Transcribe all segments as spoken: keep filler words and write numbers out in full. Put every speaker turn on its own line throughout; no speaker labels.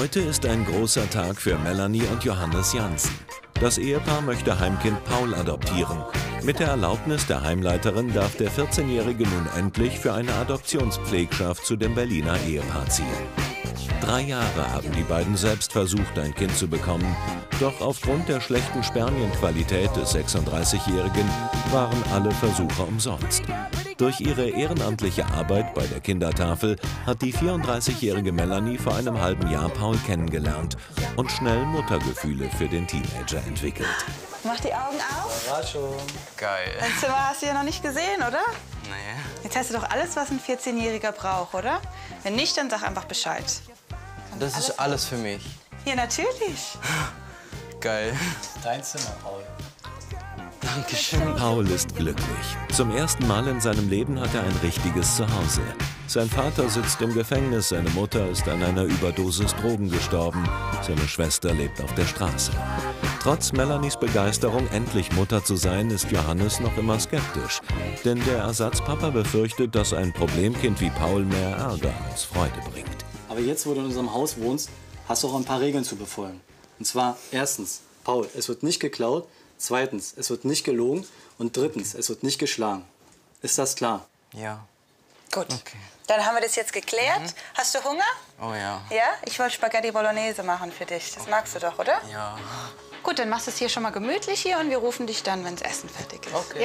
Heute ist ein großer Tag für Melanie und Johannes Jansen. Das Ehepaar möchte Heimkind Paul adoptieren. Mit der Erlaubnis der Heimleiterin darf der vierzehnjährige nun endlich für eine Adoptionspflegschaft zu dem Berliner Ehepaar ziehen. Drei Jahre haben die beiden selbst versucht, ein Kind zu bekommen. Doch aufgrund der schlechten Spermienqualität des sechsunddreißigjährigen waren alle Versuche umsonst. Durch ihre ehrenamtliche Arbeit bei der Kindertafel hat die vierunddreißigjährige Melanie vor einem halben Jahr Paul kennengelernt und schnell Muttergefühle für den Teenager entwickelt.
Mach die Augen auf.
Überraschung. Geil.
Dein Zimmer hast du ja noch nicht gesehen, oder?
Nee.
Jetzt hast du doch alles, was ein vierzehnjähriger braucht, oder? Wenn nicht, dann sag einfach Bescheid.
Das ist alles für mich.
Ja, natürlich.
Geil.
Dein Zimmer, Paul.
Dankeschön.
Paul ist glücklich. Zum ersten Mal in seinem Leben hat er ein richtiges Zuhause. Sein Vater sitzt im Gefängnis, seine Mutter ist an einer Überdosis Drogen gestorben, seine Schwester lebt auf der Straße. Trotz Melanies Begeisterung, endlich Mutter zu sein, ist Johannes noch immer skeptisch. Denn der Ersatzpapa befürchtet, dass ein Problemkind wie Paul mehr Ärger als Freude bringt.
Aber jetzt, wo du in unserem Haus wohnst, hast du auch ein paar Regeln zu befolgen. Und zwar erstens, Paul, es wird nicht geklaut. Zweitens, es wird nicht gelogen. Und drittens, es wird nicht geschlagen. Ist das klar?
Ja.
Gut.
Okay.
Dann haben wir das jetzt geklärt.
Mhm.
Hast du Hunger?
Oh ja.
Ja? Ich wollte Spaghetti Bolognese machen für dich. Das magst du doch, oder?
Ja.
Gut, dann machst du es hier schon mal gemütlich hier und wir rufen dich dann, wenn das Essen fertig ist.
Okay.
Ja?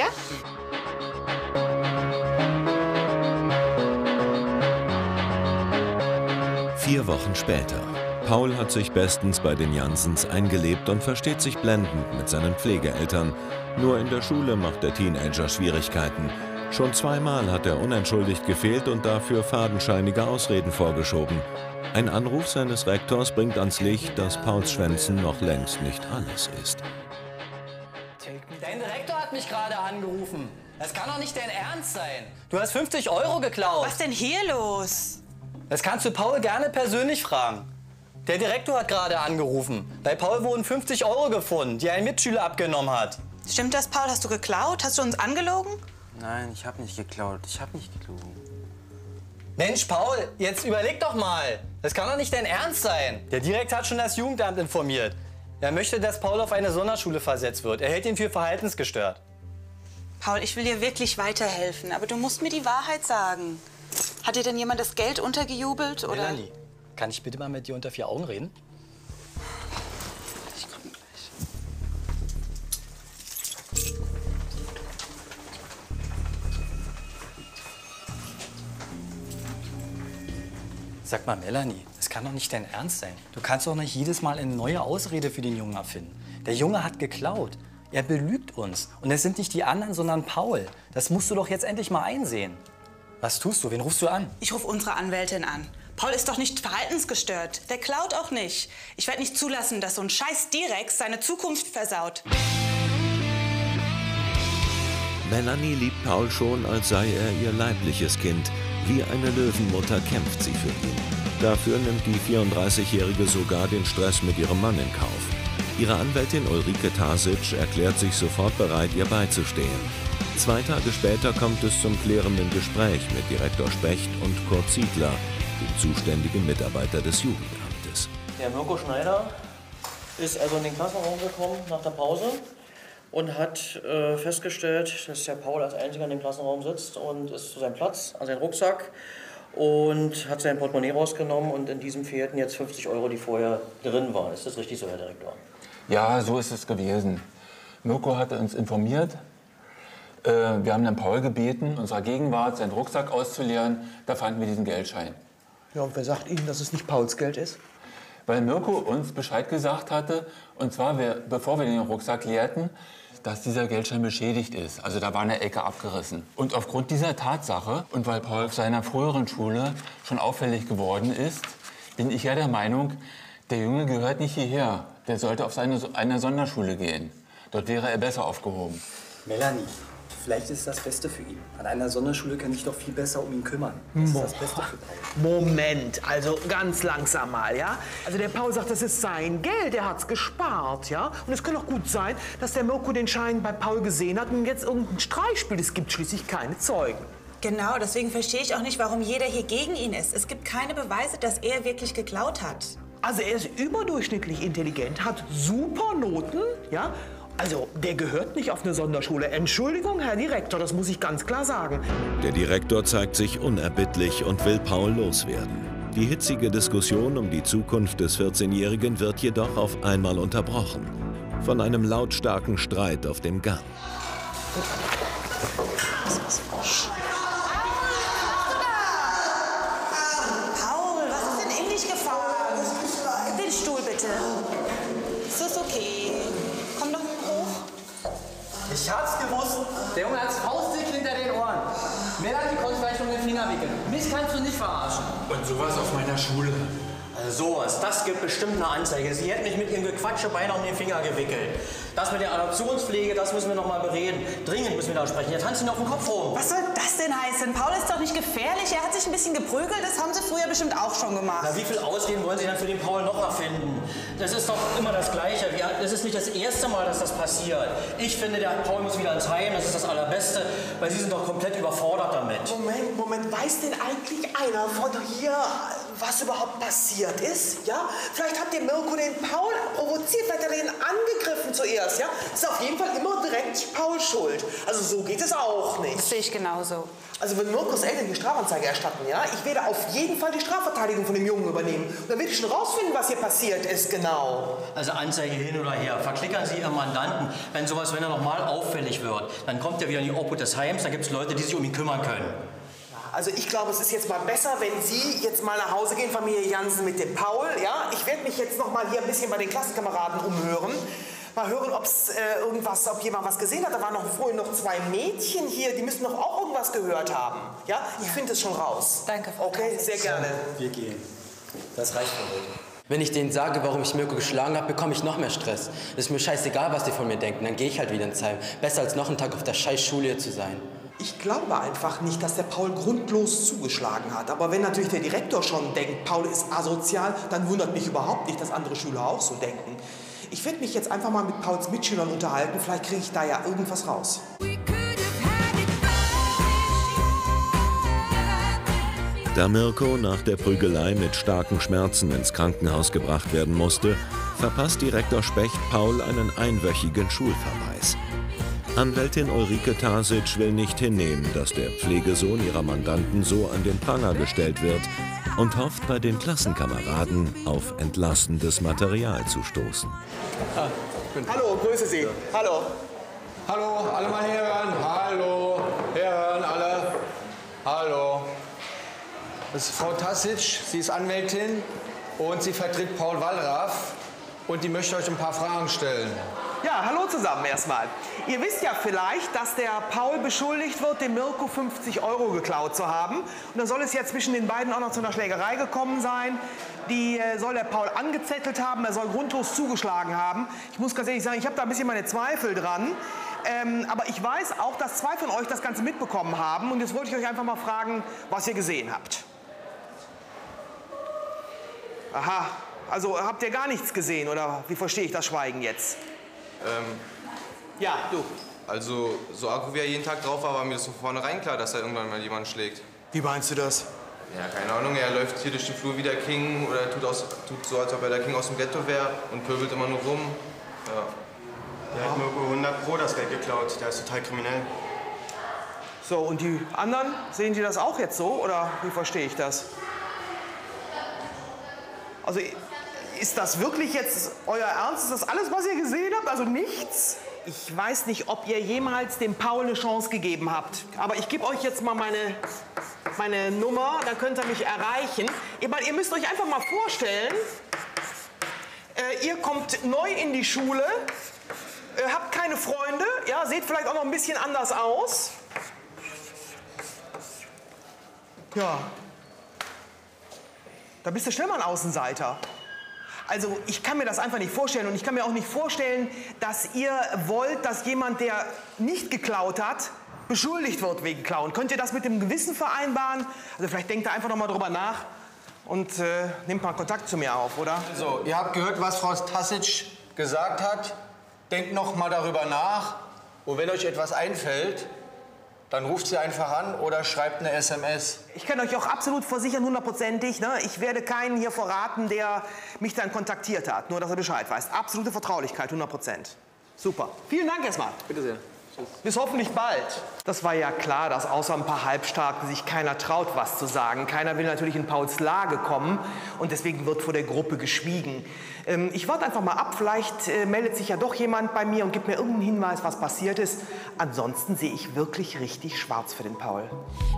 Vier Wochen später. Paul hat sich bestens bei den Jansens eingelebt und versteht sich blendend mit seinen Pflegeeltern. Nur in der Schule macht der Teenager Schwierigkeiten. Schon zweimal hat er unentschuldigt gefehlt und dafür fadenscheinige Ausreden vorgeschoben. Ein Anruf seines Rektors bringt ans Licht, dass Pauls Schwänzen noch längst nicht alles ist.
Dein Direktor hat mich gerade angerufen. Das kann doch nicht dein Ernst sein. Du hast fünfzig Euro geklaut.
Was denn hier los?
Das kannst du Paul gerne persönlich fragen. Der Direktor hat gerade angerufen. Bei Paul wurden fünfzig Euro gefunden, die ein Mitschüler abgenommen hat.
Stimmt das, Paul? Hast du geklaut? Hast du uns angelogen?
Nein, ich habe nicht geklaut. Ich habe nicht gelogen.
Mensch, Paul, jetzt überleg doch mal. Das kann doch nicht dein Ernst sein. Der Direktor hat schon das Jugendamt informiert. Er möchte, dass Paul auf eine Sonderschule versetzt wird. Er hält ihn für verhaltensgestört.
Paul, ich will dir wirklich weiterhelfen, aber du musst mir die Wahrheit sagen. Hat dir denn jemand das Geld untergejubelt, oder?
Melanie, kann ich bitte mal mit dir unter vier Augen reden?
Ich komm gleich.
Sag mal, Melanie, das kann doch nicht dein Ernst sein. Du kannst doch nicht jedes Mal eine neue Ausrede für den Jungen erfinden. Der Junge hat geklaut. Er belügt uns. Und es sind nicht die anderen, sondern Paul. Das musst du doch jetzt endlich mal einsehen. Was tust du? Wen rufst du an?
Ich rufe unsere Anwältin an. Paul ist doch nicht verhaltensgestört. Der klaut auch nicht. Ich werde nicht zulassen, dass so ein scheiß Direx seine Zukunft versaut.
Melanie liebt Paul schon, als sei er ihr leibliches Kind. Wie eine Löwenmutter kämpft sie für ihn. Dafür nimmt die vierunddreißigjährige sogar den Stress mit ihrem Mann in Kauf. Ihre Anwältin Ulrike Tasic erklärt sich sofort bereit, ihr beizustehen. Zwei Tage später kommt es zum klärenden Gespräch mit Direktor Specht und Kurt Ziegler, dem zuständigen Mitarbeiter des Jugendamtes.
Der Mirko Schneider ist also in den Klassenraum gekommen nach der Pause und hat äh, festgestellt, dass der Paul als einziger in dem Klassenraum sitzt und ist zu seinem Platz, an seinen Rucksack und hat sein Portemonnaie rausgenommen und in diesem fehlten jetzt fünfzig Euro, die vorher drin waren. Ist das richtig so, Herr Direktor?
Ja, so ist es gewesen. Mirko hatte uns informiert. Äh, wir haben dann Paul gebeten, in unserer Gegenwart seinen Rucksack auszuleeren. Da fanden wir diesen Geldschein.
Ja, und wer sagt Ihnen, dass es nicht Pauls Geld ist?
Weil Mirko uns Bescheid gesagt hatte, und zwar, wir, bevor wir den Rucksack leerten, dass dieser Geldschein beschädigt ist. Also da war eine Ecke abgerissen. Und aufgrund dieser Tatsache und weil Paul auf seiner früheren Schule schon auffällig geworden ist, bin ich ja der Meinung, der Junge gehört nicht hierher. Der sollte auf seine, eine Sonderschule gehen. Dort wäre er besser aufgehoben.
Melanie, vielleicht ist es das Beste für ihn. An einer Sonderschule kann ich doch viel besser um ihn kümmern. Das ist das Beste für Paul.
Moment, also ganz langsam mal, ja? Also der Paul sagt, das ist sein Geld, er hat's gespart, ja? Und es kann doch gut sein, dass der Mirko den Schein bei Paul gesehen hat und jetzt irgendeinen Streich spielt. Es gibt schließlich keine Zeugen.
Genau, deswegen verstehe ich auch nicht, warum jeder hier gegen ihn ist. Es gibt keine Beweise, dass er wirklich geklaut hat.
Also er ist überdurchschnittlich intelligent, hat super Noten, ja? Also der gehört nicht auf eine Sonderschule. Entschuldigung, Herr Direktor, das muss ich ganz klar sagen.
Der Direktor zeigt sich unerbittlich und will Paul loswerden. Die hitzige Diskussion um die Zukunft des vierzehnjährigen wird jedoch auf einmal unterbrochen. Von einem lautstarken Streit auf dem Gang.
Paul, was ist denn in dich gefahren? Den Stuhl bitte. Ist das okay? Komm doch hoch.
Ich hab's gewusst. Der Junge hat's faustdick hinter den Ohren. Melanie konnte vielleicht um den Finger wickeln. Mich kannst du nicht verarschen.
Und sowas auf meiner Schule.
Also sowas, das gibt bestimmt eine Anzeige. Sie hätten mich mit ihrem Gequatsche beinahe um den Finger gewickelt. Das mit der Adoptionspflege, das müssen wir noch mal bereden. Dringend müssen wir da sprechen. Jetzt tanzt ihn auf den Kopf rum.
Was soll das denn heißen? Paul ist doch nicht gefährlich. Er hat sich ein bisschen geprügelt. Das haben Sie früher bestimmt auch schon gemacht.
Na, wie viel Ausreden wollen Sie dann für den Paul noch erfinden? Das ist doch immer das Gleiche. Das ist nicht das erste Mal, dass das passiert. Ich finde, der Paul muss wieder ins Heim. Das ist das Allerbeste, weil Sie sind doch komplett überfordert damit.
Moment, Moment, weiß denn eigentlich einer von hier, was überhaupt passiert ist? Ja? Vielleicht hat der Mirko den Paul provoziert, vielleicht hat er ihn angegriffen zuerst, ja? Ist auf jeden Fall immer direkt Paul schuld. Also so geht es auch nicht.
Das sehe ich genauso.
Also wenn Mirkos Eltern die Strafanzeige erstatten, ja, ich werde auf jeden Fall die Strafverteidigung von dem Jungen übernehmen. Und dann werde ich schon rausfinden, was hier passiert ist, genau.
Also Anzeige hin oder her. Verklickern Sie Ihren Mandanten. Wenn sowas, wenn er nochmal auffällig wird, dann kommt er wieder in die Obhut des Heims, da gibt es Leute, die sich um ihn kümmern können.
Also ich glaube, es ist jetzt mal besser, wenn Sie jetzt mal nach Hause gehen, Familie Jansen mit dem Paul, ja. Ich werde mich jetzt noch mal hier ein bisschen bei den Klassenkameraden umhören. Mal hören, ob's, äh, irgendwas, ob jemand was gesehen hat. Da waren noch vorhin noch zwei Mädchen hier, die müssen doch auch irgendwas gehört haben. Ja, ich finde es schon raus.
Danke, Frau
Okay,
Tasic.
sehr gerne.
Wir gehen. Das reicht für heute.
Wenn ich denen sage, warum ich Mirko geschlagen habe, bekomme ich noch mehr Stress. Es ist mir scheißegal, was die von mir denken. Dann gehe ich halt wieder ins Heim. Besser als noch einen Tag auf der scheiß Schule hier zu sein.
Ich glaube einfach nicht, dass der Paul grundlos zugeschlagen hat. Aber wenn natürlich der Direktor schon denkt, Paul ist asozial, dann wundert mich überhaupt nicht, dass andere Schüler auch so denken. Ich werde mich jetzt einfach mal mit Pauls Mitschülern unterhalten. Vielleicht kriege ich da ja irgendwas raus.
Da Mirko nach der Prügelei mit starken Schmerzen ins Krankenhaus gebracht werden musste, verpasst Direktor Specht Paul einen einwöchigen Schulverweis. Anwältin Ulrike Tasic will nicht hinnehmen, dass der Pflegesohn ihrer Mandanten so an den Pranger gestellt wird und hofft, bei den Klassenkameraden auf entlastendes Material zu stoßen.
Hallo, grüße Sie. Hallo.
Hallo, alle mal herhören. Hallo, herhören alle. Hallo. Das ist Frau Tasic, sie ist Anwältin und sie vertritt Paul Wallraff und die möchte euch ein paar Fragen stellen.
Ja, hallo zusammen erstmal. Ihr wisst ja vielleicht, dass der Paul beschuldigt wird, dem Mirko fünfzig Euro geklaut zu haben. Und da soll es ja zwischen den beiden auch noch zu einer Schlägerei gekommen sein. Die äh, soll der Paul angezettelt haben, er soll grundlos zugeschlagen haben. Ich muss ganz ehrlich sagen, ich habe da ein bisschen meine Zweifel dran. Ähm, aber ich weiß auch, dass zwei von euch das Ganze mitbekommen haben. Und jetzt wollte ich euch einfach mal fragen, was ihr gesehen habt. Aha, also habt ihr gar nichts gesehen, oder wie verstehe ich das Schweigen jetzt?
Ähm,
ja, du.
Also, so arg wie er jeden Tag drauf war, war mir das von vornherein klar, dass er irgendwann mal jemanden schlägt.
Wie meinst du das?
Ja, keine Ahnung, er läuft hier durch den Flur wie der King oder tut, aus, tut so, als ob er der King aus dem Ghetto wäre und pöbelt immer nur rum. Ja.
Der hat Mirko hundert Pro das Geld geklaut, der ist total kriminell.
So, und die anderen, sehen die das auch jetzt so, oder wie verstehe ich das? Also, ist das wirklich jetzt euer Ernst? Ist das alles, was ihr gesehen habt? Also nichts? Ich weiß nicht, ob ihr jemals dem Paul eine Chance gegeben habt. Aber ich gebe euch jetzt mal meine, meine Nummer, dann könnt ihr mich erreichen. Ihr, ihr müsst euch einfach mal vorstellen, äh, ihr kommt neu in die Schule, äh, habt keine Freunde, ja, seht vielleicht auch noch ein bisschen anders aus. Ja. Da bist du schnell mal ein Außenseiter. Also ich kann mir das einfach nicht vorstellen und ich kann mir auch nicht vorstellen, dass ihr wollt, dass jemand, der nicht geklaut hat, beschuldigt wird wegen Klauen. Könnt ihr das mit dem Gewissen vereinbaren? Also vielleicht denkt ihr einfach noch mal drüber nach und äh, nehmt mal Kontakt zu mir auf, oder?
So, ihr habt gehört, was Frau Tasic gesagt hat. Denkt noch mal darüber nach und wenn euch etwas einfällt, Dann ruft sie einfach an oder schreibt eine S M S.
Ich kann euch auch absolut versichern, hundertprozentig, ne? Ich werde keinen hier verraten, der mich dann kontaktiert hat. Nur, dass er Bescheid weiß. Absolute Vertraulichkeit, hundert Prozent. Super. Vielen Dank erstmal.
Bitte sehr.
Bis hoffentlich bald. Das war ja klar, dass außer ein paar Halbstarken sich keiner traut, was zu sagen. Keiner will natürlich in Pauls Lage kommen und deswegen wird vor der Gruppe geschwiegen. Ähm, ich warte einfach mal ab, vielleicht äh, meldet sich ja doch jemand bei mir und gibt mir irgendeinen Hinweis, was passiert ist. Ansonsten sehe ich wirklich richtig schwarz für den Paul.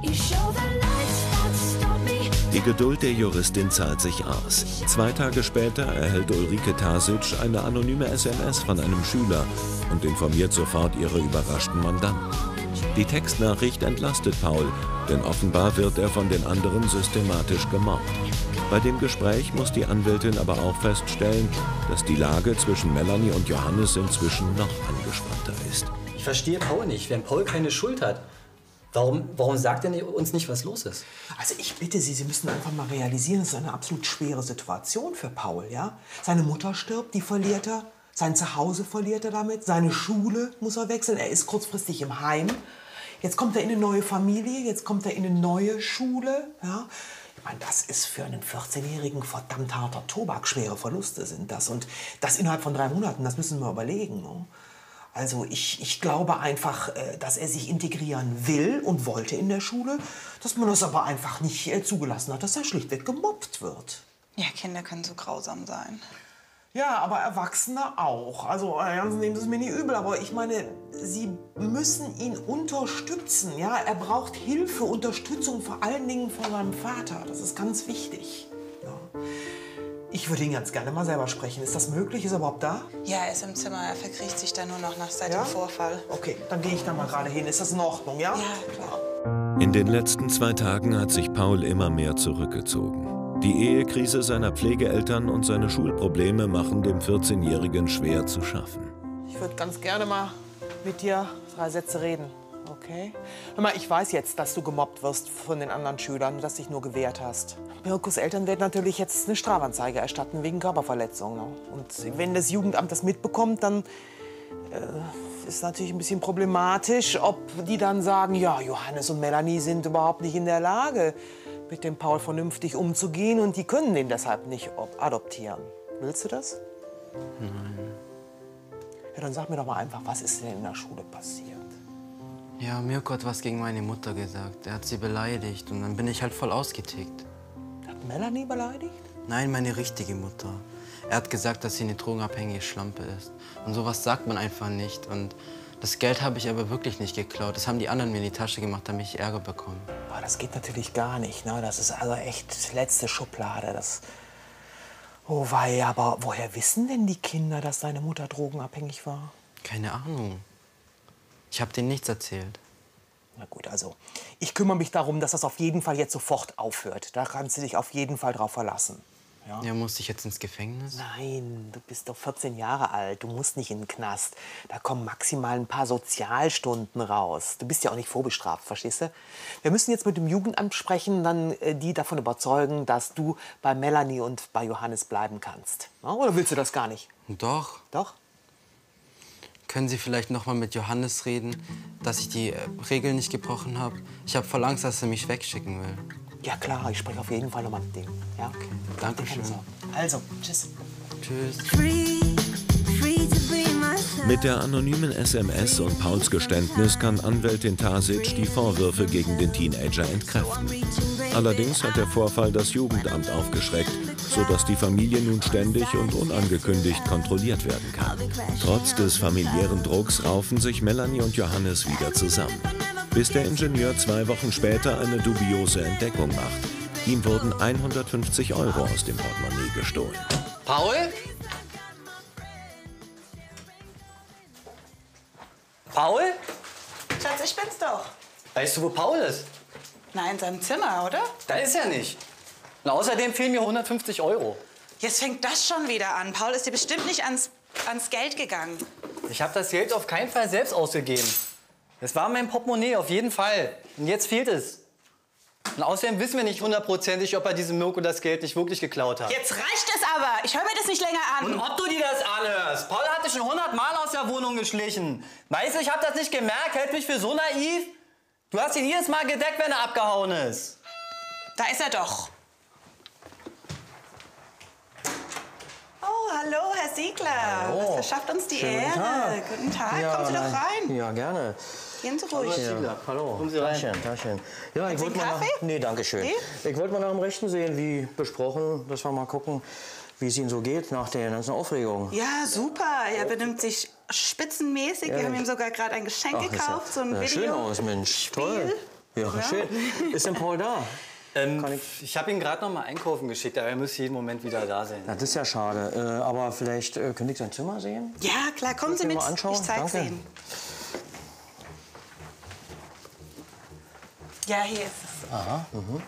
Die Geduld der Juristin zahlt sich aus. Zwei Tage später erhält Ulrike Tasic eine anonyme S M S von einem Schüler und informiert sofort ihre überraschten Mandanten. Die Textnachricht entlastet Paul, denn offenbar wird er von den anderen systematisch gemobbt. Bei dem Gespräch muss die Anwältin aber auch feststellen, dass die Lage zwischen Melanie und Johannes inzwischen noch angespannter ist.
Ich verstehe Paul nicht, wenn Paul keine Schuld hat. Warum, warum sagt er uns nicht, was los ist?
Also ich bitte Sie, Sie müssen einfach mal realisieren, es ist eine absolut schwere Situation für Paul, ja? Seine Mutter stirbt, die verliert er. Sein Zuhause verliert er damit. Seine Schule muss er wechseln. Er ist kurzfristig im Heim. Jetzt kommt er in eine neue Familie, jetzt kommt er in eine neue Schule, ja? Ich meine, das ist für einen vierzehnjährigen verdammt harter Tobak. Schwere Verluste sind das. Und das innerhalb von drei Monaten, das müssen wir überlegen, ne? Also ich, ich glaube einfach, dass er sich integrieren will und wollte in der Schule, dass man das aber einfach nicht zugelassen hat, dass er schlichtweg gemobbt wird.
Ja, Kinder können so grausam sein.
Ja, aber Erwachsene auch. Also, ganz nehmen Sie es mir nicht übel, aber ich meine, Sie müssen ihn unterstützen. Ja? Er braucht Hilfe, Unterstützung, vor allen Dingen von seinem Vater. Das ist ganz wichtig. Ja. Ich würde ihn ganz gerne mal selber sprechen. Ist das möglich? Ist er überhaupt da?
Ja, er ist im Zimmer. Er verkriecht sich da nur noch nach seit
Ja?
dem Vorfall.
Okay, dann gehe ich da mal gerade hin. Ist das in Ordnung, ja?
Ja, klar.
In den letzten zwei Tagen hat sich Paul immer mehr zurückgezogen. Die Ehekrise seiner Pflegeeltern und seine Schulprobleme machen dem vierzehnjährigen schwer zu schaffen.
Ich würde ganz gerne mal mit dir drei Sätze reden, okay? Hör mal, ich weiß jetzt, dass du gemobbt wirst von den anderen Schülern, dass du dich nur gewehrt hast. Mirkos Eltern werden natürlich jetzt eine Strafanzeige erstatten wegen Körperverletzung. Ne? Und wenn das Jugendamt das mitbekommt, dann äh, ist natürlich ein bisschen problematisch, ob die dann sagen, ja, Johannes und Melanie sind überhaupt nicht in der Lage, mit dem Paul vernünftig umzugehen und die können den deshalb nicht adoptieren. Willst du das?
Nein.
Ja, dann sag mir doch mal einfach, was ist denn in der Schule passiert?
Ja, Mirko hat was gegen meine Mutter gesagt. Er hat sie beleidigt und dann bin ich halt voll ausgetickt.
Hat Melanie beleidigt?
Nein, meine richtige Mutter. Er hat gesagt, dass sie eine drogenabhängige Schlampe ist. Und sowas sagt man einfach nicht. Und das Geld habe ich aber wirklich nicht geklaut. Das haben die anderen mir in die Tasche gemacht, damit ich Ärger bekomme.
Boah, das geht natürlich gar nicht. Ne? Das ist also echt letzte Schublade. Das oh wei, aber woher wissen denn die Kinder, dass deine Mutter drogenabhängig war?
Keine Ahnung. Ich habe denen nichts erzählt.
Na gut, also ich kümmere mich darum, dass das auf jeden Fall jetzt sofort aufhört. Da kannst du dich auf jeden Fall drauf verlassen. Ja?
Ja, musste ich jetzt ins Gefängnis?
Nein, du bist doch vierzehn Jahre alt. Du musst nicht in den Knast. Da kommen maximal ein paar Sozialstunden raus. Du bist ja auch nicht vorbestraft, verstehst du? Wir müssen jetzt mit dem Jugendamt sprechen, dann äh, die davon überzeugen, dass du bei Melanie und bei Johannes bleiben kannst. Ja, oder willst du das gar nicht?
Doch.
Doch?
Können Sie vielleicht noch mal mit Johannes reden, dass ich die äh, Regeln nicht gebrochen habe? Ich habe voll Angst, dass er mich wegschicken will.
Ja klar, ich spreche auf jeden Fall noch mal mit dem. Ja? Okay.
Danke schön.
Also, tschüss.
Tschüss.
Mit der anonymen S M S und Pauls Geständnis kann Anwältin Tasic die Vorwürfe gegen den Teenager entkräften. Allerdings hat der Vorfall das Jugendamt aufgeschreckt, sodass die Familie nun ständig und unangekündigt kontrolliert werden kann. Trotz des familiären Drucks raufen sich Melanie und Johannes wieder zusammen. Bis der Ingenieur zwei Wochen später eine dubiose Entdeckung macht. Ihm wurden hundertfünfzig Euro aus dem Portemonnaie gestohlen.
Paul? Paul?
Schatz, ich bin's doch.
Weißt du, wo Paul ist?
Na, in seinem Zimmer, oder?
Da ist er nicht. Und außerdem fehlen mir hundertfünfzig Euro.
Jetzt fängt das schon wieder an. Paul ist dir bestimmt nicht ans, ans Geld gegangen.
Ich habe das Geld auf keinen Fall selbst ausgegeben. Es war mein Portemonnaie, auf jeden Fall. Und jetzt fehlt es. Und außerdem wissen wir nicht hundertprozentig, ob er diesem Mirko das Geld nicht wirklich geklaut hat.
Jetzt reicht es aber. Ich höre mir das nicht länger an.
Und ob du dir das anhörst? Paul hat dich schon hundert Mal aus der Wohnung geschlichen. Weißt du, ich habe das nicht gemerkt. Hält mich für so naiv. Du hast ihn jedes Mal gedeckt, wenn er abgehauen ist.
Da ist er doch. Oh, hallo, Herr Siegler.
Hallo.
Das verschafft uns die
Schönen
Ehre.
guten Tag.
Guten Tag.
Ja,
Kommen Sie doch
nein.
rein.
Ja, gerne.
Gehen Sie ruhig.
Ja, hallo.
Kommen Sie rein.
Dankeschön, Dankeschön. Ja, ich
Sie
wollte
einen
mal nach,
Kaffee?
nee, danke schön.
Nee?
Ich wollte mal nach dem Rechten sehen, wie besprochen, dass wir mal gucken, wie es Ihnen so geht nach der ganzen Aufregung.
Ja, super. Er benimmt sich spitzenmäßig. Wir
Ehrlich?
haben ihm sogar gerade ein Geschenk
Ach, ist
gekauft.
ja,
So ein
ja,
Video.
schön aus, Mensch. Toll. Ja,
Ja.
schön. Ist denn Paul da?
Ähm, ich ich habe ihn gerade noch mal einkaufen geschickt, aber er müsste jeden Moment wieder da sein.
Ja, das ist ja schade. Äh, aber vielleicht äh, könnte ich sein Zimmer sehen?
Ja, klar. Kommen Sie
Können wir
mit.
mal anschauen?
Ich zeig's
Danke.
Ihnen. Ja, hier ist es.
Aha. Mhm.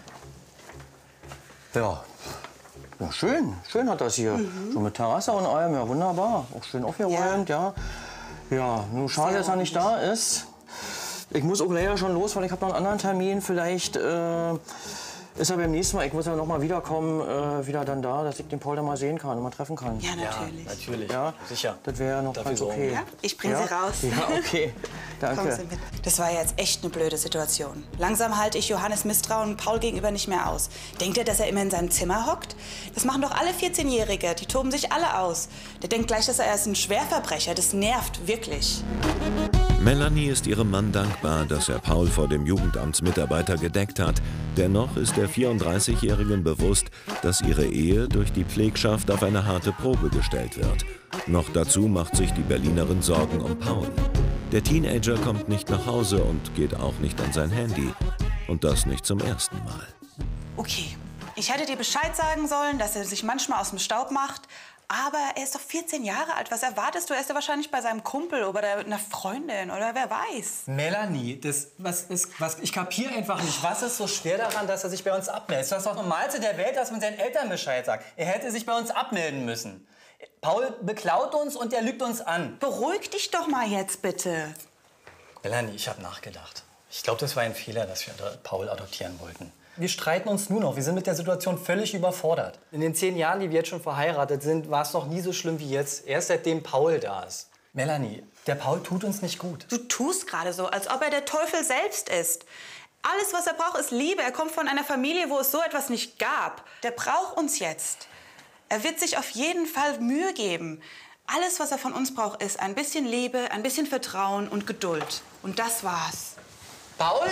Ja. Ja, schön. Schön hat das hier.
Mhm.
So mit Terrasse und allem. Ja, wunderbar. Auch schön aufgeräumt, ja. Ja, nur schade, dass er nicht da ist. Ich muss auch leider schon los, weil ich habe noch einen anderen Termin. Vielleicht äh, ist er beim nächsten Mal, ich muss ja noch mal wiederkommen, äh, wieder dann da, dass ich den Paul dann mal sehen kann und mal treffen kann.
Ja, natürlich.
Ja, natürlich.
Ja,
Sicher.
das wäre noch
Dafür
ganz
sorgen.
okay.
Ja, ich bringe
ja?
Sie raus.
Ja, okay.
Kommen
Danke.
Sie mit. Das war jetzt echt eine blöde Situation. Langsam halte ich Johannes Misstrauen Paul gegenüber nicht mehr aus. Denkt er, dass er immer in seinem Zimmer hockt? Das machen doch alle vierzehnjährige. Die toben sich alle aus. Der denkt gleich, dass er ist ein Schwerverbrecher. Das nervt wirklich.
Melanie ist ihrem Mann dankbar, dass er Paul vor dem Jugendamtsmitarbeiter gedeckt hat. Dennoch ist der vierunddreißigjährigen bewusst, dass ihre Ehe durch die Pflegschaft auf eine harte Probe gestellt wird. Noch dazu macht sich die Berlinerin Sorgen um Paul. Der Teenager kommt nicht nach Hause und geht auch nicht an sein Handy. Und das nicht zum ersten Mal.
Okay, ich hätte dir Bescheid sagen sollen, dass er sich manchmal aus dem Staub macht. Aber er ist doch vierzehn Jahre alt. Was erwartest du? Er ist ja wahrscheinlich bei seinem Kumpel oder einer Freundin oder wer weiß.
Melanie, das, was ist, was, ich kapiere einfach nicht, was ist so schwer daran, dass er sich bei uns abmeldet? Das ist doch das Normalste der Welt, dass man seinen Eltern Bescheid sagt. Er hätte sich bei uns abmelden müssen. Paul beklaut uns und er lügt uns an.
Beruhig dich doch mal jetzt, bitte.
Melanie, ich habe nachgedacht. Ich glaube, das war ein Fehler, dass wir Paul adoptieren wollten. Wir streiten uns nur noch. Wir sind mit der Situation völlig überfordert. In den zehn Jahren, die wir jetzt schon verheiratet sind, war es noch nie so schlimm wie jetzt. Erst seitdem Paul da ist. Melanie, der Paul tut uns nicht gut.
Du tust gerade so, als ob er der Teufel selbst ist. Alles, was er braucht, ist Liebe. Er kommt von einer Familie, wo es so etwas nicht gab. Der braucht uns jetzt. Er wird sich auf jeden Fall Mühe geben. Alles, was er von uns braucht, ist ein bisschen Liebe, ein bisschen Vertrauen und Geduld. Und das war's.
Paul?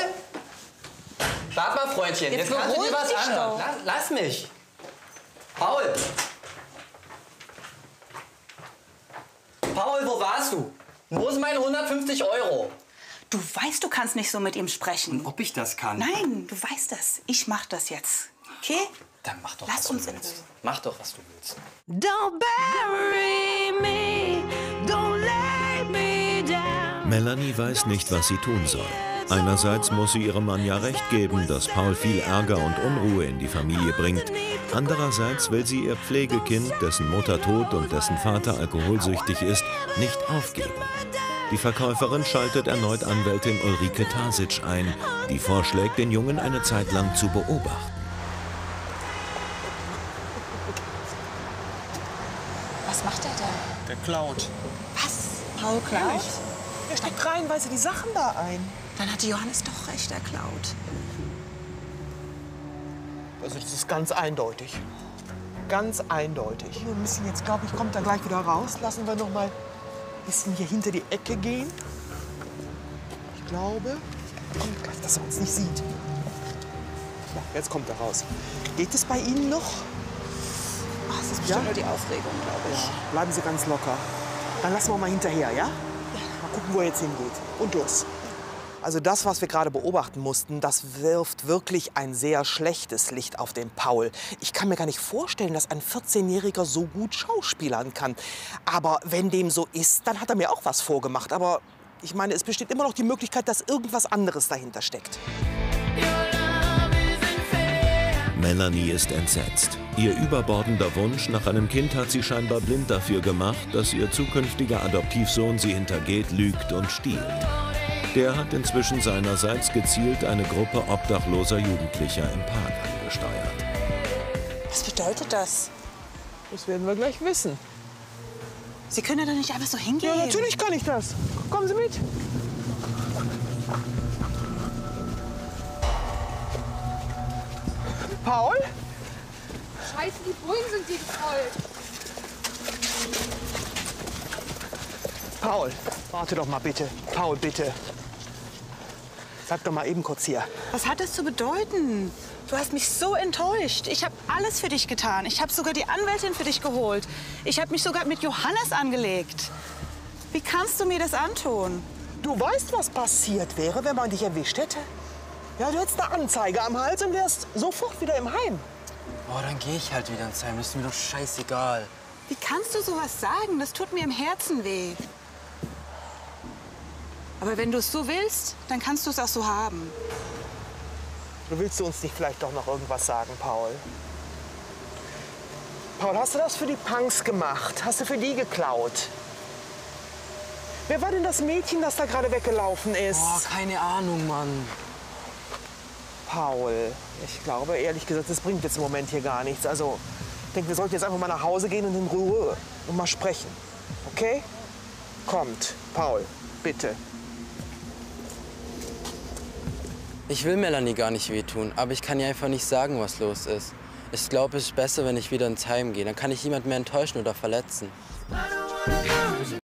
Warte mal, Freundchen.
Jetzt
Jetzt kannst du dir
beruhig
was
dich
anhören.
doch.
Lass, lass mich. Paul. Paul, wo warst du? Wo sind meine hundertfünfzig Euro?
Du weißt, du kannst nicht so mit ihm sprechen.
Ob ich das kann?
Nein, du weißt das. Ich mach das jetzt. Okay?
Dann mach doch,
Lass
was
uns
du
in
willst.
Ruhe.
Mach doch, was du willst.
Don't bury me, don't lay me down.
Melanie weiß nicht, was sie tun soll. Einerseits muss sie ihrem Mann ja recht geben, dass Paul viel Ärger und Unruhe in die Familie bringt. Andererseits will sie ihr Pflegekind, dessen Mutter tot und dessen Vater alkoholsüchtig ist, nicht aufgeben. Die Verkäuferin schaltet erneut Anwältin Ulrike Tasic ein, die vorschlägt, den Jungen eine Zeit lang zu beobachten.
Was macht er da?
Der klaut.
Was? Paul klaut?
Er steckt reihenweise die Sachen da ein.
Dann hatte Johannes doch recht, er klaut.
Also das ist ganz eindeutig. Ganz eindeutig. Wir müssen jetzt, glaube ich, kommt er gleich wieder raus. Lassen wir noch mal ein bisschen hier hinter die Ecke gehen. Ich glaube, kommt gleich, dass er uns nicht sieht. Ja, jetzt kommt er raus. Geht es bei Ihnen noch?
Ach, das ist bestimmt nur die Aufregung, glaube ich.
Ja, bleiben Sie ganz locker. Dann lassen wir mal hinterher, ja? Mal gucken, wo er jetzt hingeht. Und los. Also das, was wir gerade beobachten mussten, das wirft wirklich ein sehr schlechtes Licht auf den Paul. Ich kann mir gar nicht vorstellen, dass ein vierzehnjähriger so gut schauspielern kann. Aber wenn dem so ist, dann hat er mir auch was vorgemacht. Aber ich meine, es besteht immer noch die Möglichkeit, dass irgendwas anderes dahinter steckt.
Melanie ist entsetzt. Ihr überbordender Wunsch nach einem Kind hat sie scheinbar blind dafür gemacht, dass ihr zukünftiger Adoptivsohn sie hintergeht, lügt und stiehlt. Der hat inzwischen seinerseits gezielt eine Gruppe obdachloser Jugendlicher im Park angesteuert.
Was bedeutet das?
Das werden wir gleich wissen.
Sie können ja doch nicht einfach so hingehen.
Ja, natürlich kann ich das. Kommen Sie mit. Paul?
Scheiße, die Bullen sind hier voll.
Paul, warte doch mal bitte. Paul, bitte. Sag doch mal eben kurz hier.
Was hat das zu bedeuten? Du hast mich so enttäuscht. Ich habe alles für dich getan. Ich habe sogar die Anwältin für dich geholt. Ich habe mich sogar mit Johannes angelegt. Wie kannst du mir das antun?
Du weißt, was passiert wäre, wenn man dich erwischt hätte? Ja, du hättest eine Anzeige am Hals und wärst sofort wieder im Heim.
Oh, dann gehe ich halt wieder ins Heim. Das ist mir doch scheißegal.
Wie kannst du sowas sagen? Das tut mir im Herzen weh. Aber wenn du es so willst, dann kannst du es auch so haben.
Du willst du uns nicht vielleicht doch noch irgendwas sagen, Paul? Paul, hast du das für die Punks gemacht? Hast du für die geklaut? Wer war denn das Mädchen, das da gerade weggelaufen ist?
Oh, keine Ahnung, Mann.
Paul, ich glaube, ehrlich gesagt, das bringt jetzt im Moment hier gar nichts. Also, ich denke, wir sollten jetzt einfach mal nach Hause gehen und in Ruhe und mal sprechen. Okay? Kommt, Paul, bitte.
Ich will Melanie gar nicht wehtun, aber ich kann ihr einfach nicht sagen, was los ist. Ich glaube, es ist besser, wenn ich wieder ins Heim gehe. Dann kann ich niemand mehr enttäuschen oder verletzen.